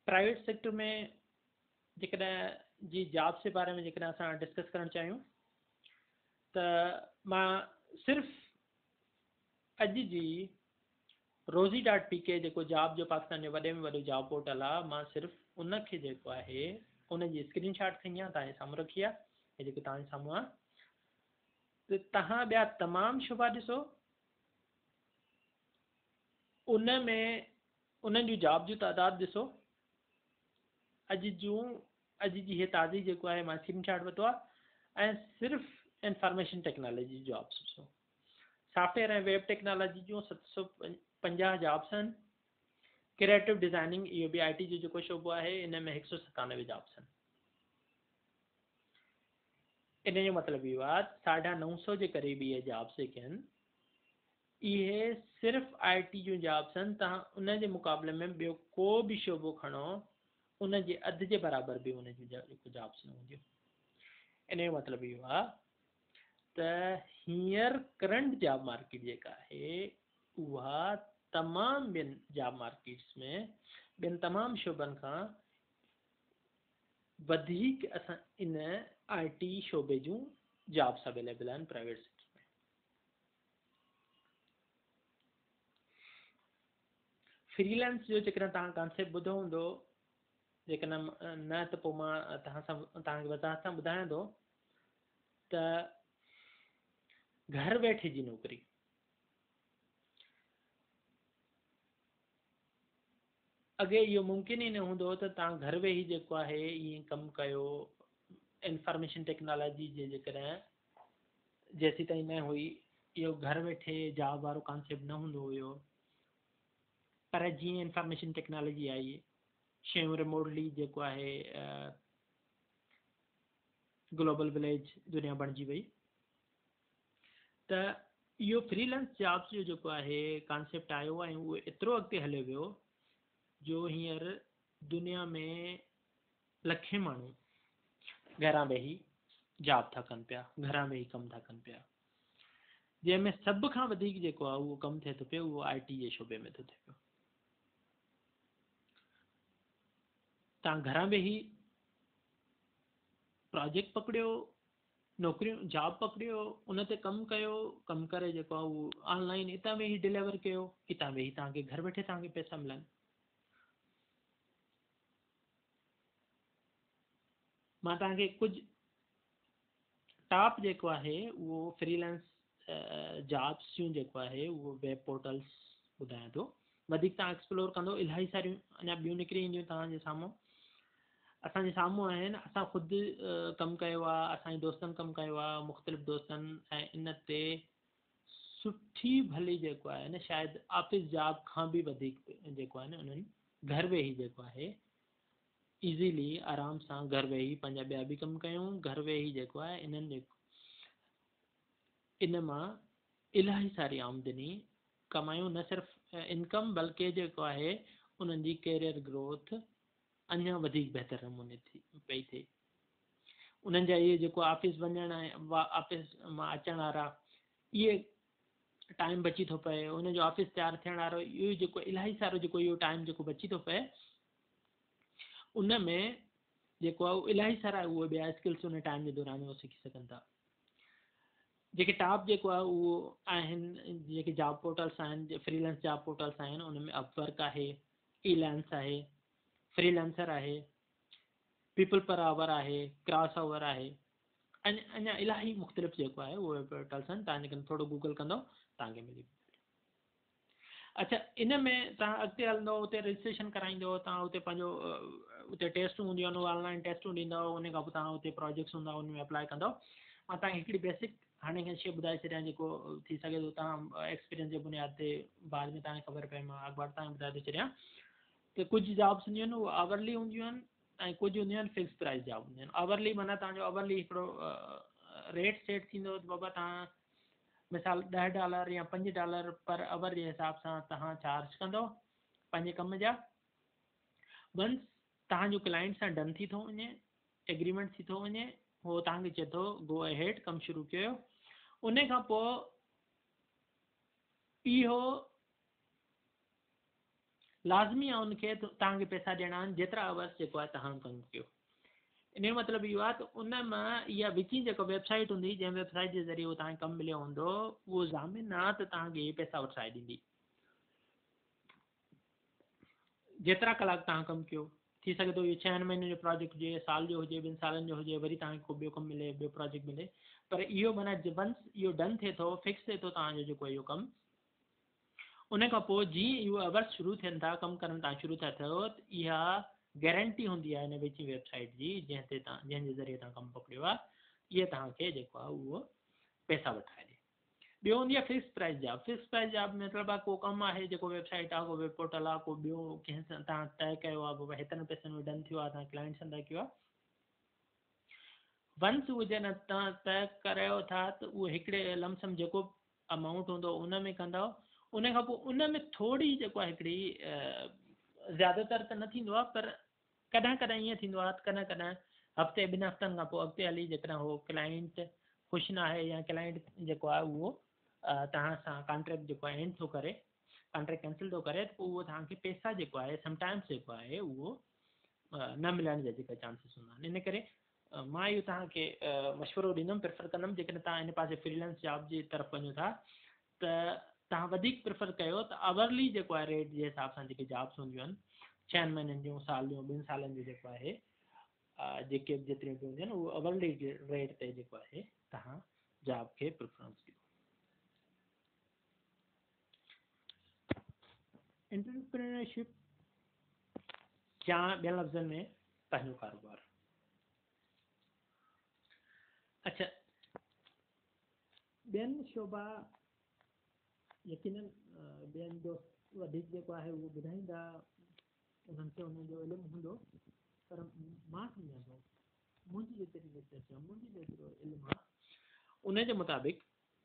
प्राइवेट सेक्टर में जेकॾहिं जी जॉब्स जे बारे में जेकॾहिं असां डिस्कस करणु चाहियूं त मां सिर्फ़ु अॼु जी रोज़ी डॉट पी के जेको जॉब जो पाकिस्तान जो वॾे में वॾो जॉब पोर्टल आहे, मां सिर्फ़ु उनखे जेको आहे उनजी स्क्रीन शॉट खणी आहे, तव्हांजे साम्हूं रखी आहे, हे जेको तव्हांजे साम्हूं आहे। त तव्हां ॿिया तमामु शुबा ॾिसो, उन में उन्हनि जूं जॉब जूं तादाद ॾिसो। अॼु जूं अॼु जी हे ताज़ी जेको आहे मां स्क्रीन शॉट वरितो आहे, ऐं सिर्फ़ु इंफॉर्मेशन टेक्नोलॉजी जॉब्स ॾिसो। सॉफ्टवेयर ऐं वेब टेक्नोलॉजी जूं सत सौ पंजाह जॉब्स आहिनि। क्रिएटिव डिज़ाइनिंग, इहो बि आई टी जो जेको शोबो आहे, इन में हिकु सौ सतानवे जॉब्स आहिनि। इन जो मतिलबु इहो आहे साढा नव सौ जे क़रीब इहे जॉब्स जेके आहिनि, इहे सिर्फ़ु आई टी जूं जॉब्स आहिनि। तव्हां उन जे मुक़ाबले में ॿियो को बि शोबो खणो, उन जे अधु जे बराबरि बि उन जूं जेको जॉब्स न हूंदियूं। इन जो मतिलबु इहो आहे त हींअर करंट जॉब मार्केट जेका आहे उहा तमामु ॿियनि जॉब मार्केट्स में ॿियनि तमामु शोबनि खां वधीक असां इन आई टी शोबे जूं जॉब्स अवेलेबल आहिनि प्राइवेट सेक्टर में। फ्रीलांस जो जेकॾहिं तव्हां कॉन्सेप्ट ॿुधो हूंदो, जेकॾहिं न त पोइ मां तव्हां सां तव्हांखे वज़ाहत सां ॿुधायां थो त घर वेठे जी नौकिरी, अॻे इहो मुमकिन ई न हूंदो त तव्हां घर वेही जेको आहे ईअं कमु कयो। इंफॉर्मेशन टेक्नोलॉजी जे जेकॾहिं जेसीं ताईं न हुई, इहो घर वेठे जॉब वारो कॉन्सेप्ट न हूंदो हुयो। पर जीअं इंफॉर्मेशन टेक्नोलॉजी आई, शयूं रिमोटली जेको आहे ग्लोबल विलेज दुनिया बणिजी वई, त इहो फ्रीलांस जॉब्स जो जेको आहे कॉन्सेप्ट आयो ऐं उहो एतिरो अॻिते हलियो वियो जो हींअर दुनिया में लखे माण्हू घरां वेही जॉब था कनि पिया, घरां वेही कमु था कनि पिया। जंहिंमें सभ खां वधीक जेको आहे उहो कमु थिए थो पियो, उहो आई टी जे शोबे में थो थिए पियो। तव्हां घरां वेही प्रोजेक्ट पकड़ियो, नौकरियूं जॉब पकड़ियो, उन ते कमु कयो, कमु करे जेको आहे उहो ऑनलाइन हितां वेही डिलीवर कयो, हितां वेही तव्हांखे घर वेठे तव्हांखे पैसा मिलनि। मां तव्हांखे कुझु टॉप जेको आहे उहो फ्रीलांस जॉब्स जूं जेको आहे उहो वेब पोर्टल्स ॿुधायां थो। वधीक तव्हां एक्सप्लोर कंदो, इलाही सारियूं अञा ॿियूं निकिरी ईंदियूं तव्हांजे साम्हूं, असांजे साम्हूं आहिनि। असां ख़ुदि कमु कयो आहे, असांजे दोस्तनि कमु कयो आहे, मुख़्तलिफ़ दोस्तनि, ऐं इन ते सुठी भली जेको आहे न, शायदि ऑफिस जॉब खां बि वधीक जेको आहे न, उन्हनि घर वेही जेको आहे इज़ीली आराम सां घर वेही पंहिंजा ॿिया बि कमु कयूं, घर वेही जेको आहे इन्हनि जेको इन मां इलाही सारी आमदनी कमायूं, न सिर्फ़ु इनकम बल्कि जेको आहे उन्हनि जी कैरियर ग्रोथ अञा वधीक बहितर नमूने थी पई थिए। उन्हनि जा इहे जेको ऑफिस वञण ऐं ऑफिस मां अचण वारा इहे टाइम बची थो पए, उनजो ऑफिस तयारु थियण वारो इहो जेको इलाही सारो जेको इहो टाइम जेको बची थो पए, उन में जेको आहे इलाही सारा उहे ॿिया स्किल्स उन टाइम जे दौरान उहो सिखी सघनि था। जेके टॉप जेको आहे उहो आहिनि जेके जॉब पोर्टल्स आहिनि, फ्रीलांस जॉब पोर्टल्स आहिनि, उनमें अपवर्क आहे, इलांस आहे, फ्रीलांसर आहे, पीपल पर आवर आहे, क्रॉस ओवर आहे, अञा अञा इलाही मुख़्तलिफ़ जेको आहे उहे पोर्टल्स आहिनि। तव्हां जेकॾहिं थोरो गूगल कंदव तव्हांखे मिली। अच्छा, इन में तव्हां अॻिते हलंदव, उते रजिस्ट्रेशन कराईंदव, तव्हां उते पंहिंजो उते टेस्ट हूंदियूं आहिनि, ऑनलाइन टेस्टूं ॾींदव, उन खां पोइ तव्हां उते प्रोजेक्ट्स हूंदा उन में अप्लाई कंदव। मां तव्हांखे हिकिड़ी बेसिक हाणे खे शइ ॿुधाए छॾियां, जेको थी सघे थो तव्हां एक्सपीरियंस जे बुनियाद ते बाद में तव्हांखे ख़बर पए, मां अॻु तव्हांखे ॿुधाए थो छॾियां त कुझु जॉब्स हूंदियूं आहिनि उहे आवरली हूंदियूं आहिनि ऐं कुझु हूंदियूं आहिनि फिक्स प्राइस जॉब हूंदियूं आहिनि। आवरली माना तव्हांजो आवरली हिकिड़ो रेट सेट थींदो त बाबा तव्हां मिसाल ॾह डॉलर या पंज डॉलर पर आवर जे हिसाब सां तव्हां चार्ज कंदव पंहिंजे कम जा। वंस तव्हांजो क्लाइंट सां डन थी थो वञे, एग्रीमेंट थी थो वञे, उहो तव्हांखे चए थो गो अहेड, कमु शुरू कयो। उन खां पोइ इहो लाज़मी आहे उनखे तव्हांखे पैसा ॾियणा आहिनि जेतिरा आवर्स जेको आहे तव्हां कमु कयो। इन जो मतिलबु इहो आहे त उन मां इहा विची जेको वेबसाइट हूंदी जंहिं वेबसाइट जे ज़रिए उहो तव्हांखे कमु मिलियो हूंदो उहो ज़ामिन आहे त तव्हांखे इहे पैसा वठाए ॾींदी। जेतिरा कलाक तव्हां कमु कयो, थी सघे थो इहो छहनि महीननि जो प्रोजेक्ट हुजे, साल जो हुजे, ॿिनि सालनि जो हुजे, वरी तव्हांखे को ॿियो कमु मिले, ॿियो प्रोजेक्ट मिले, पर इहो माना वंस इहो डन थिए थो, फिक्स थिए थो तव्हांजो जेको इहो कमु, उन खां पोइ जीअं इहो आवर्स शुरू थियनि था, कमु करणु तव्हां शुरू था थियो, त इहा गारंटी हूंदी आहे हिन विची वेबसाइट जी जंहिं ते तव्हां जंहिंजे ज़रिए तव्हां कमु पकड़ियो आहे, इहे तव्हांखे जेको आहे उहो पैसा वठाए ॾे। ॿियो हूंदी आहे fix price job. Fix price job मतिलबु आहे को कमु आहे जेको वेबसाइट आहे, को वेब पोर्टल आहे, को ॿियो कंहिं सां तव्हां तय कयो आहे, बाबा हेतिरनि पैसनि में डन थियो आहे, तव्हां क्लाइंट सां तय कयो आहे। वंस उहो जॾहिं तव्हां तय करियो था त उहो हिकिड़े लमसम जेको अमाउंट हूंदो उन में कंदव, उन खां पोइ उन में थोरी जेको आहे हिकिड़ी ज़्यादातर त न थींदो आहे, पर कॾहिं कॾहिं ईअं थींदो आहे, कॾहिं कॾहिं हफ़्ते ॿिनि हफ़्तनि खां पोइ अॻिते हली जेकॾहिं उहो क्लाइंट ख़ुशि न आहे या क्लाइंट जेको आहे उहो तव्हां सां कॉन्ट्रैक्ट जेको आहे एंड थो करे, कॉन्ट्रैक्ट कैंसिल थो करे, त पोइ उहो तव्हांखे पैसा जेको आहे समटाइम्स जेको आहे उहो न मिलण जा जेका चांसिस हूंदा आहिनि। इन करे मां इहो तव्हांखे मशवरो ॾींदुमि, प्रिफर कंदुमि जेकॾहिं तव्हां इन पासे फ्रीलांस जॉब जी तरफ़ वञो था त तव्हां वधीक प्रिफर कयो त आवरली जेको आहे रेट जे हिसाब सां जेके जॉब्स हूंदियूं आहिनि, छहनि महीननि जूं, साल जूं, ॿिनि सालनि जो जेको आहे जेके जेतिरियूं बि हूंदियूं आहिनि उहो आवरली रेट ते जेको आहे तव्हां जॉब खे प्रिफरेंस ॾियो। एंटरप्रेन्योरशिप या ॿियनि लफ़्ज़नि में पंहिंजो कारोबार। अच्छा, ॿियनि शोभा यकीनन ॿियनि जो वधीक जेको आहे उहो ॿुधाईंदा, उन्हनि खे उन्हनि जो इल्मु हूंदो, पर मां सम्झां थो मुंहिंजी जेतिरी रिसर्च आहे, मुंहिंजी जेतिरो इल्मु आहे, उन जे मुताबिक़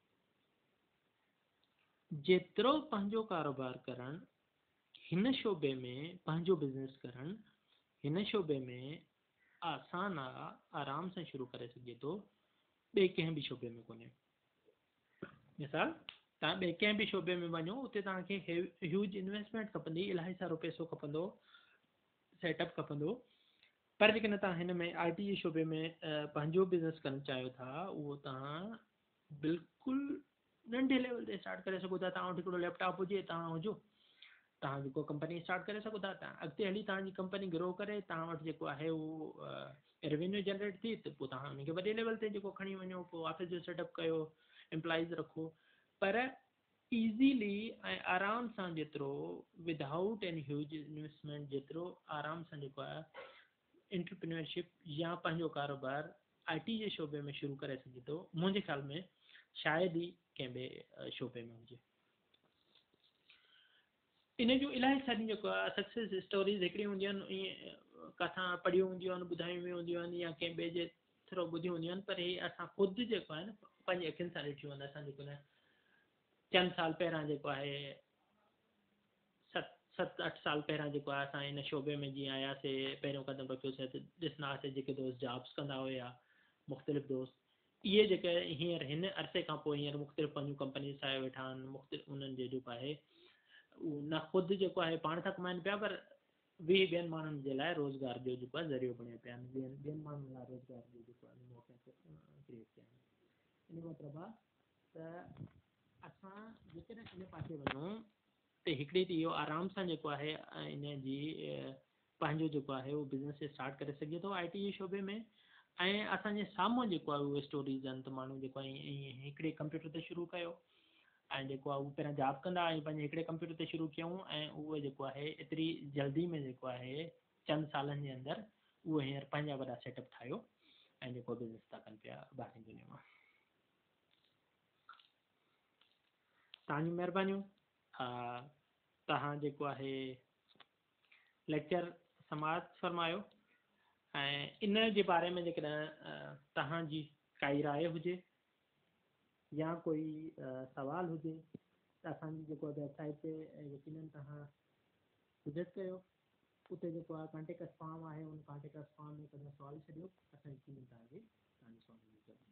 जेतिरो पंहिंजो कारोबार करणु, हिन शोबे में पंहिंजो बिज़नेस करणु हिन शोबे में आसान आहे, आराम सां शुरू करे सघे थो, ॿिए कंहिं बि शोबे में कोन्हे। मिसाल तव्हां ॿिए कंहिं बि शोबे में वञो, उते तव्हांखे ह्यूज इन्वेस्टमेंट खपंदी, इलाही सारो पैसो खपंदो, सेटअप खपंदो, पर जेकॾहिं तव्हां हिन में आई टी जे शोबे में पंहिंजो बिज़नेस करणु चाहियो था, उहो तव्हां बिल्कुलु नंढे लेवल ते स्टार्ट करे सघो था। तव्हां वटि हिकिड़ो लैपटॉप हुजे, तव्हां हुजो, तव्हां जेको कंपनी स्टार्ट करे सघो था, तव्हां अॻिते हली तव्हांजी कंपनी ग्रो करे, तव्हां वटि जेको आहे उहो रेवेन्यू जनरेट थी, त पोइ तव्हां हुनखे वॾे लेवल ते जेको खणी वञो, पोइ ऑफिस जो सेटअप कयो, एम्प्लॉइज़ रखो, पर ईज़ीली ऐं आराम सां जेतिरो विदाउट एनी ह्यूज इन्वेस्टमेंट जेतिरो आराम सां जेको आहे एंटरप्रेन्योरशिप या पंहिंजो कारोबार आई टी जे शोबे में शुरू करे सघे थो, मुंहिंजे ख़्याल में शायदि ई कंहिं ॿिए शोबे में हुजे। इन जूं इलाही सारियूं जेको आहे सक्सेस स्टोरीज़ हिकिड़ियूं हूंदियूं आहिनि, ईअं किथां पढ़ियूं हूंदियूं आहिनि, ॿुधायूं वियूं हूंदियूं आहिनि, या कंहिं ॿिए जे थ्रो ॿुधियूं हूंदियूं आहिनि, पर इहे असां ख़ुदि जेको आहे न पंहिंजी अखियुनि सां ॾिठियूं आहिनि। असां जेको न चंद साल पहिरां जेको आहे सत सत अठ साल पहिरां जेको आहे असां इन शोबे में जीअं आयासीं, पहिरियों क़दम रखियोसीं त ॾिसंदा हुआसीं जेके दोस्त जॉब्स कंदा हुया, मुख़्तलिफ़ दोस्त, इहे जेके हींअर हिन अरसे खां पोइ हींअर मुख़्तलिफ़ पंहिंजूं कंपनीज़ ठाहे वेठा आहिनि, मुख़्तलिफ़ उन्हनि जो जेको आहे उहो न ख़ुदि जेको आहे पाण था कमाइनि पिया, पर ॿिए ॿियनि माण्हुनि जे लाइ रोज़गार जो जेको आहे ज़रियो बणिया पिया आहिनि, ॿियनि ॿियनि माण्हुनि लाइ रोज़गार जो जेको आहे मौक़ा क्रिएट कया आहिनि। इन मतिलबु आहे त असां जेकॾहिं इन पासे वञूं त हिकिड़ी त इहो आराम सां जेको आहे इन जी पंहिंजो जेको आहे उहो बिज़नेस स्टार्ट करे सघे थो आई टी जे शोबे में, ऐं असांजे साम्हूं जेको आहे उहे स्टोरीज़ आहिनि, त माण्हू जेको आहे ईअं हिकिड़े कंप्यूटर ते शुरू कयो, ऐं जेको आहे उहो पहिरियां जॉब कंदा ऐं पंहिंजे हिकिड़े कंप्यूटर ते शुरू कयूं, ऐं उहे जेको आहे एतिरी जल्दी में जेको आहे चंद सालनि जे अंदरि उहे हींअर पंहिंजा वॾा सेटअप ठाहियो ऐं जेको बिज़नेस था कनि पिया ॿाहिरि दुनिया मां। तव्हांजी महिरबानियूं, तव्हां जेको आहे लेक्चर समाप्त फरमायो, ऐं इन जे बारे में जेकॾहिं तव्हांजी काई राय हुजे या कोई सवाल हुजे त असांजी जेको वेबसाइट ते यकीनन तव्हां विज़िट कयो, उते जेको आहे कॉन्टेक्ट अस फॉर्म आहे, उन कॉन्टेक्ट अस फॉर्म में कॾहिं सवाल छॾियो, असांजी टीम तव्हांखे तव्हांजी सवाल